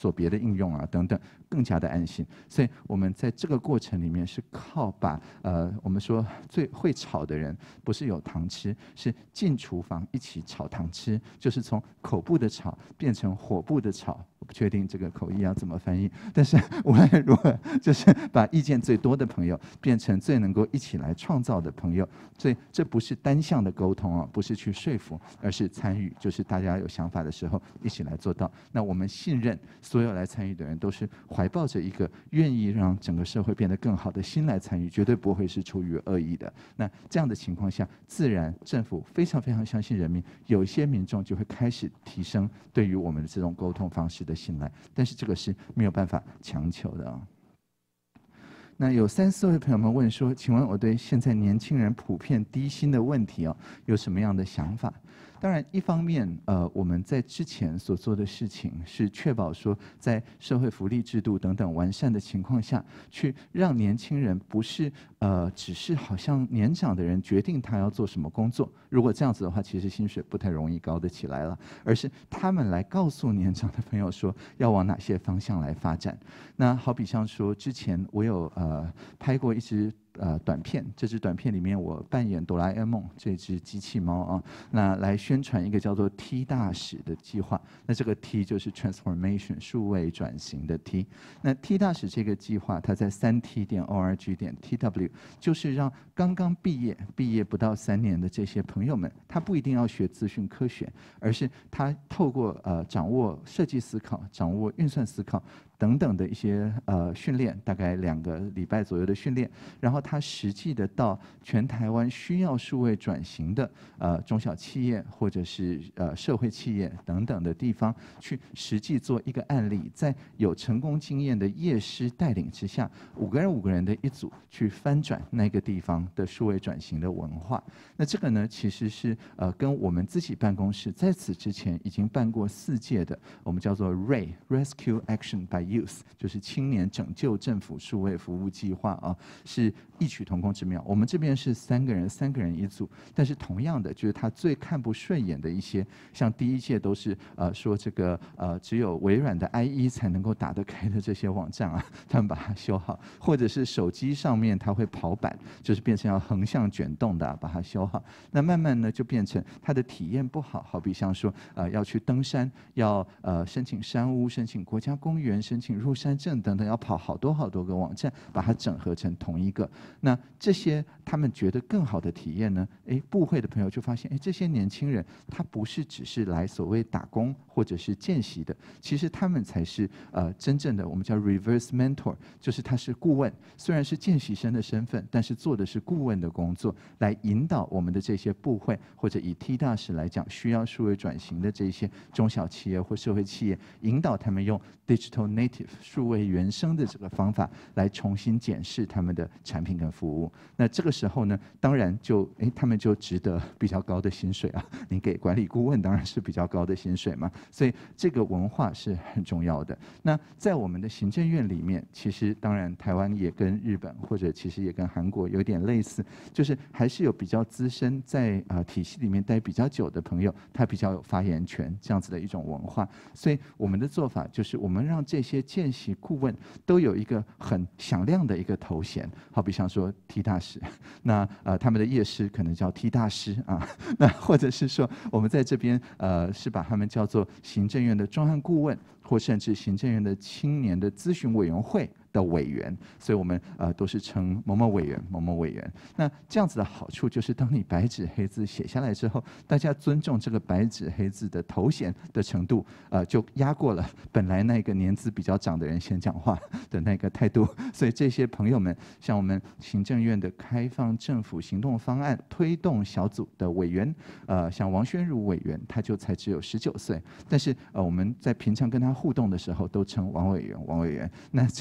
做别的应用啊等等，更加的安心。所以我们在这个过程里面是靠把呃我们说最会炒的人，不是有糖吃，是进厨房一起炒糖吃，就是从口部的炒变成火部的炒。我不确定这个口译要怎么翻译，但是无论如何，就是把意见最多的朋友变成最能够一起来创造的朋友。所以这不是单向的沟通啊，不是去说服，而是参与，就是大家有想法的时候一起来做到。那我们信任所有来参与的人都是怀抱着一个愿意让整个社会变得更好的心来参与，绝对不会是出于恶意的。那这样的情况下，自然政府非常非常相信人民，有一些民众就会开始提升对于我们的这种沟通方式的信赖，但是这个是没有办法强求的啊。那有三四位朋友们问说，请问我对现在年轻人普遍低薪的问题哦，有什么样的想法？当然，一方面，呃，我们在之前所做的事情是确保说，在社会福利制度等等完善的情况下，去让年轻人不是呃，只是好像年长的人决定他要做什么工作。如果这样子的话，其实薪水不太容易高得起来了，而是他们来告诉年长的朋友说要往哪些方向来发展。那好比像说，之前我有呃拍过一支。呃，短片，这支短片里面我扮演哆啦 A 梦这只机器猫啊，那来宣传一个叫做 T 大使的计划。那这个 T 就是 transformation 数位转型的 T。那 T 大使这个计划，它在三 T 点 org 点 tw， 就是让刚刚毕业、毕业不到三年的这些朋友们，他不一定要学资讯科学，而是他透过呃掌握设计思考、掌握运算思考。等等的一些呃训练，大概两个礼拜左右的训练，然后他实际的到全台湾需要数位转型的呃中小企业或者是呃社会企业等等的地方，去实际做一个案例，在有成功经验的业师带领之下，五个人五个人的一组去翻转那个地方的数位转型的文化。那这个呢，其实是呃跟我们自己办公室在此之前已经办过四届的，我们叫做 R A Y Rescue Action by Youth， 就是青年拯救政府数位服务计划啊，是异曲同工之妙。我们这边是三个人，三个人一组，但是同样的，就是他最看不顺眼的一些，像第一届都是呃说这个呃只有微软的 I E 才能够打得开的这些网站啊，他们把它修好，或者是手机上面它会跑版，就是变成要横向卷动的、啊，把它修好。那慢慢呢就变成它的体验不好，好比像说呃要去登山，要呃申请山屋，申请国家公园，申请入山证等等，要跑好多好多个网站，把它整合成同一个。那这些他们觉得更好的体验呢？哎，部会的朋友就发现，哎，这些年轻人他不是只是来所谓打工或者是见习的，其实他们才是呃真正的我们叫 reverse mentor， 就是他是顾问，虽然是见习生的身份，但是做的是顾问的工作，来引导我们的这些部会，或者以 T 大使来讲，需要数位转型的这些中小企业或社会企业，引导他们用 digital native 数位原生的这个方法来重新检视他们的产品跟服务。那这个时候呢，当然就哎，他们就值得比较高的薪水啊。你给管理顾问当然是比较高的薪水嘛。所以这个文化是很重要的。那在我们的行政院里面，其实当然台湾也跟日本或者其实也跟韩国有点类似，就是还是有比较资深在啊、呃、体系里面待比较久的朋友，他比较有发言权这样子的一种文化。所以我们的做法就是我们让这些见习顾问都有一个很响亮的一个头衔，好比像说 T 大使，那呃他们的业师可能叫 T 大师啊，那或者是说我们在这边呃是把他们叫做行政院的专案顾问，或甚至行政院的青年的咨询委员会的委员，所以我们呃都是称某某委员、某某委员。那这样子的好处就是，当你白纸黑字写下来之后，大家尊重这个白纸黑字的头衔的程度，呃，就压过了本来那个年资比较长的人先讲话的那个态度。所以这些朋友们，像我们行政院的开放政府行动方案推动小组的委员，呃，像王宣儒委员，他就才只有十九岁，但是呃我们在平常跟他互动的时候，都称王委员、王委员。那这样子的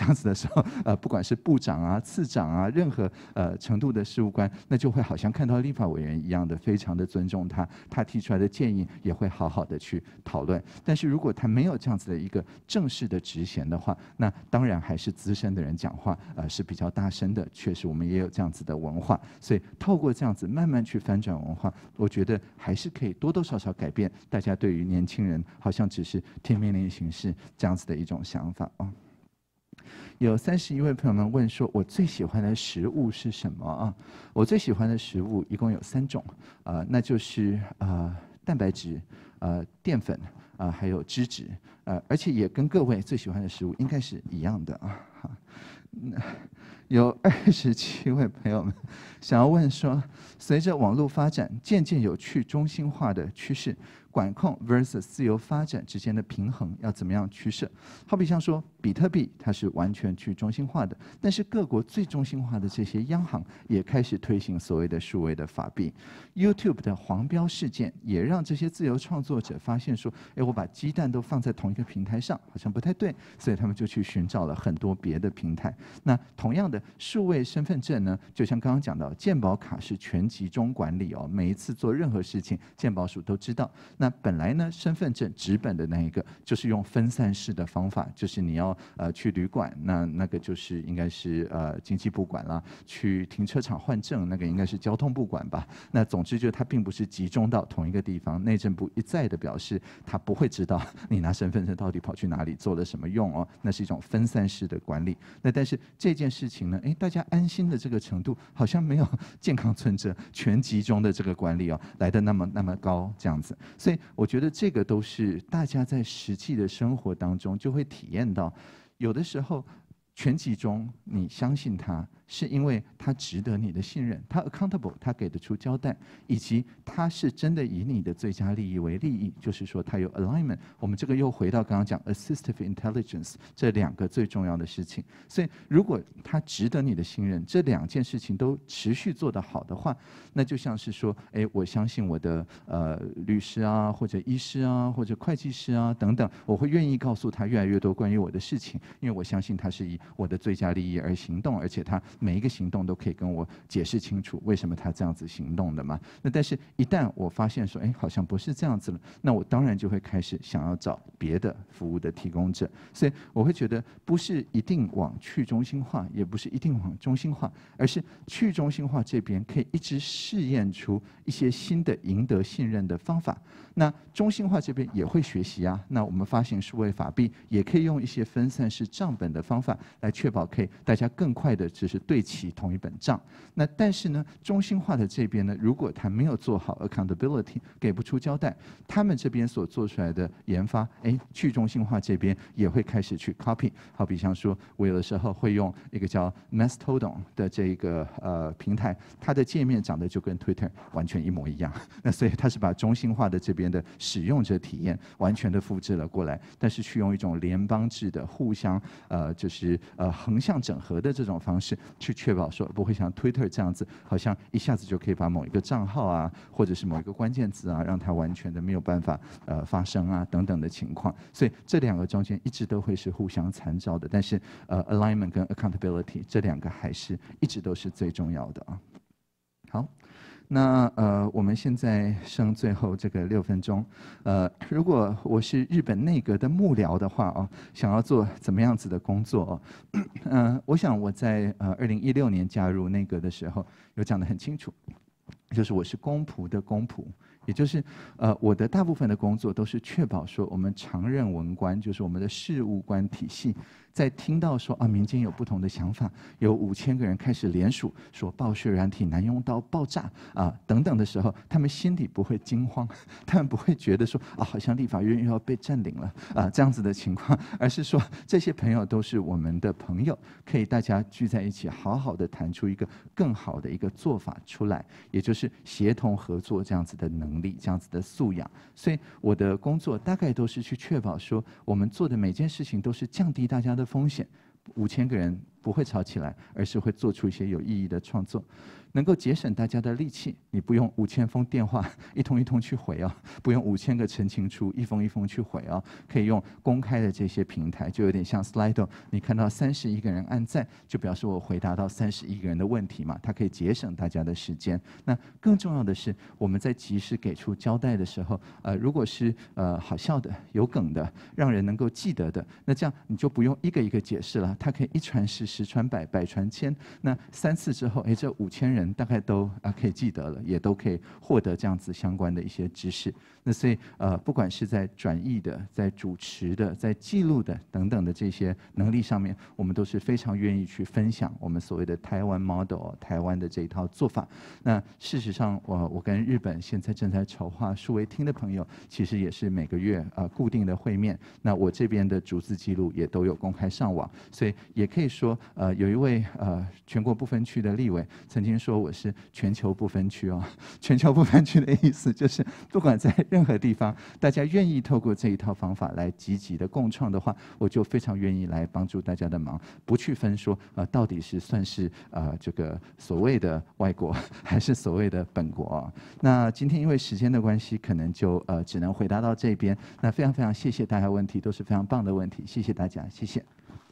时候，呃，不管是部长啊、次长啊，任何呃程度的事务官，那就会好像看到立法委员一样的，非常的尊重他，他提出来的建议也会好好的去讨论。但是如果他没有这样子的一个正式的职衔的话，那当然还是资深的人讲话，呃，是比较大声的。确实，我们也有这样子的文化，所以透过这样子慢慢去翻转文化，我觉得还是可以多多少少改变大家对于年轻人好像只是听命令行事这样子的一种想法啊。有三十一位朋友们问说，我最喜欢的食物是什么啊？我最喜欢的食物一共有三种，呃，那就是呃蛋白质、呃淀粉啊、呃，还有脂质，呃，而且也跟各位最喜欢的食物应该是一样的啊。有二十七位朋友们想要问说，随着网络发展，渐渐有去中心化的趋势，管控 versus 自由发展之间的平衡要怎么样取舍？好比像说，比特币它是完全去中心化的，但是各国最中心化的这些央行也开始推行所谓的数位的法币。YouTube 的黄标事件也让这些自由创作者发现说，哎，我把鸡蛋都放在同一个平台上，好像不太对，所以他们就去寻找了很多别的平台。那同样的，数位身份证呢，就像刚刚讲到，健保卡是全集中管理哦，每一次做任何事情，健保署都知道。那本来呢，身份证纸本的那一个，就是用分散式的方法，就是你要呃去旅馆，那那个就是应该是呃经济部管啦；去停车场换证，那个应该是交通部管吧。那总之就是它并不是集中到同一个地方，内政部一再的表示，他不会知道你拿身份证到底跑去哪里做了什么用哦，那是一种分散式的管理。那但是这件事情呢，哎，大家安心的这个程度，好像没有健康存折全集中的这个管理哦来的那么那么高这样子。所以我觉得这个都是大家在实际的生活当中就会体验到，有的时候全集中，你相信他，是因为他值得你的信任，他 accountable， 他给得出交代，以及他是真的以你的最佳利益为利益，就是说他有 alignment。我们这个又回到刚刚讲 assistive intelligence 这两个最重要的事情。所以如果他值得你的信任，这两件事情都持续做得好的话，那就像是说，哎，我相信我的呃律师啊，或者医师啊，或者会计师啊等等，我会愿意告诉他越来越多关于我的事情，因为我相信他是以我的最佳利益而行动，而且他每一个行动都可以跟我解释清楚为什么他这样子行动的嘛。那但是，一旦我发现说，哎，好像不是这样子了，那我当然就会开始想要找别的服务的提供者。所以我会觉得，不是一定往去中心化，也不是一定往中心化，而是去中心化这边可以一直试验出一些新的赢得信任的方法。那中心化这边也会学习啊。那我们发行数位法币，也可以用一些分散式账本的方法来确保可以大家更快的就是对齐同一本账。那但是呢，中心化的这边呢，如果他没有做好 accountability， 给不出交代，他们这边所做出来的研发，哎，去中心化这边也会开始去 copy。好比像说，我有的时候会用一个叫 Mastodon 的这个呃平台，它的界面长得就跟 Twitter 完全一模一样。那所以它是把中心化的这边的使用者体验完全的复制了过来，但是去用一种联邦制的互相呃就是呃横向整合的这种方式，去确保说不会像 Twitter 这样子，好像一下子就可以把某一个账号啊，或者是某一个关键字啊，让它完全的没有办法呃发生啊等等的情况。所以这两个中间一直都会是互相参照的，但是呃 alignment 跟 accountability 这两个还是一直都是最重要的啊。好。那呃，我们现在剩最后这个六分钟，呃，如果我是日本内阁的幕僚的话哦，想要做怎么样子的工作哦？嗯、呃，我想我在呃二零一六年加入内阁的时候，有讲得很清楚，就是我是公仆的公仆。也就是呃，我的大部分的工作都是确保说，我们常任文官，就是我们的事务官体系，在听到说啊，民间有不同的想法，有五千个人开始联署说报税软体难用到爆炸啊等等的时候，他们心里不会惊慌，他们不会觉得说啊，好像立法院又要被占领了啊这样子的情况，而是说这些朋友都是我们的朋友，可以大家聚在一起，好好的谈出一个更好的一个做法出来，也就是协同合作这样子的能力，这样子的素养。所以我的工作大概都是去确保说，我们做的每件事情都是降低大家的风险。五千个人不会吵起来，而是会做出一些有意义的创作。能够节省大家的力气，你不用五千封电话一通一通去回啊，不用五千个陈情书一封一封去回啊，可以用公开的这些平台，就有点像 Slido， 你看到三十一个人按赞，就表示我回答到三十一个人的问题嘛，它可以节省大家的时间。那更重要的是，我们在及时给出交代的时候，呃，如果是呃好笑的、有梗的，让人能够记得的，那这样你就不用一个一个解释了，它可以一传十，十传百，百传千。那三次之后，哎，这五千人大概都啊可以记得了，也都可以获得这样子相关的一些知识。那所以呃，不管是在转译的、在主持的、在记录的等等的这些能力上面，我们都是非常愿意去分享我们所谓的台湾 model、台湾的这一套做法。那事实上，我我跟日本现在正在筹划数位厅的朋友，其实也是每个月呃固定的会面。那我这边的逐字记录也都有公开上网，所以也可以说，呃，有一位呃全国不分区的立委曾经说我是全球不分区哦。全球不分区的意思就是，不管在任何地方，大家愿意透过这一套方法来积极的共创的话，我就非常愿意来帮助大家的忙，不去分说呃到底是算是呃这个所谓的外国还是所谓的本国啊。那今天因为时间的关系，可能就呃只能回答到这边。那非常非常谢谢大家问题，都是非常棒的问题，谢谢大家，谢谢。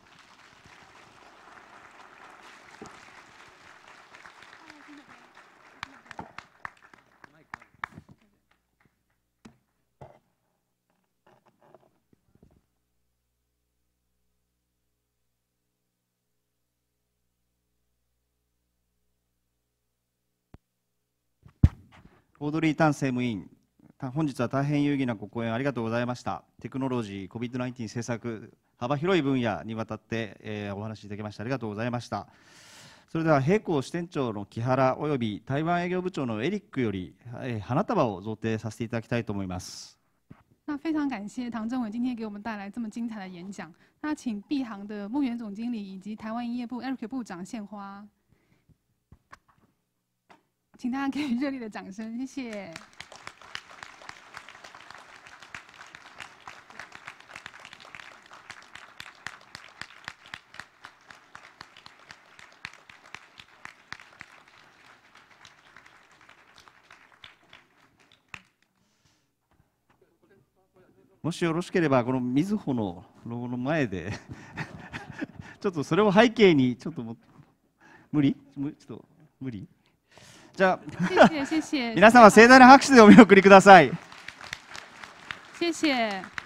オードリー・タン政務委員、本日は大変有意義なご講演ありがとうございました。テクノロジー、コビッドナインティーン 政策、幅広い分野にわたって、えー、お話しいただきましてありがとうございました。それでは、並行支店長の木原および台湾営業部長のエリックより、えー、花束を贈呈させていただきたいと思います。 那非常感谢唐政委今天给我们带来这么精彩的演讲。那请碧航的牧原总经理以及台湾营业部 Eric 部长献花。请大家给予热烈的掌声，谢谢。 もしよろしければ、このみずほのロゴの前でちょっとそれを背景にちょっとも無理？ちょっと無理？じゃあ谢谢谢谢。 皆様盛大な拍手でお見送りください。 谢谢。